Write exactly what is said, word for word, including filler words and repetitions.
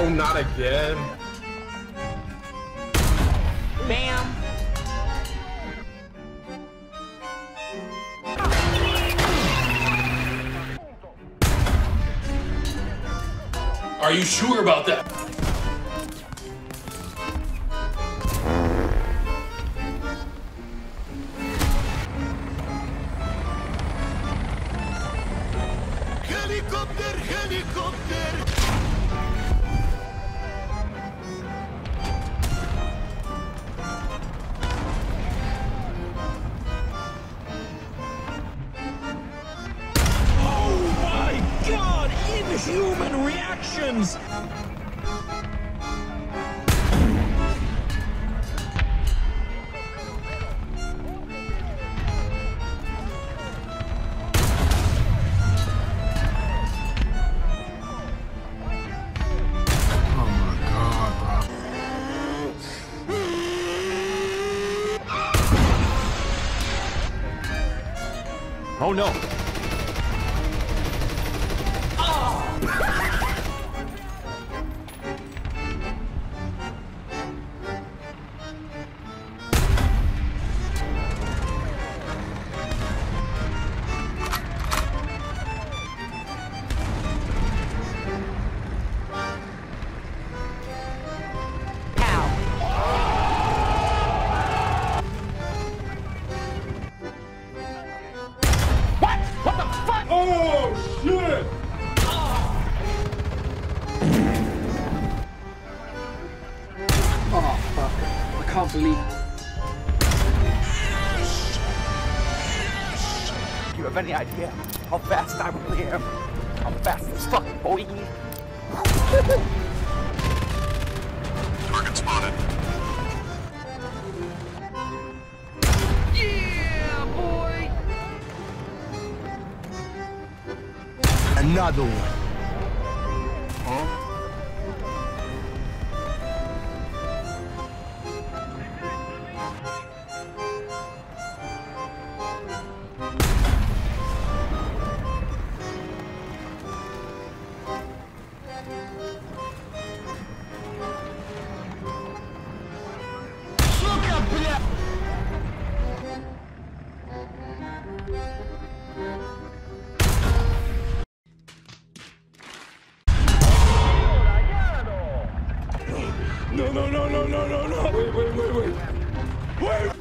Oh, not again. Bam. Are you sure about that? Helicopter, helicopter! Oh my God! Inhuman reactions! Oh no! Oh, shit! Oh, fuck. I can't believe... Do you have any idea how fast I really am? I'm fast as fuck, boy. Target spotted. Yeah, boy. Another one. Huh? No, no, no, no, no, no, no! Wait, wait, wait, wait. Wait!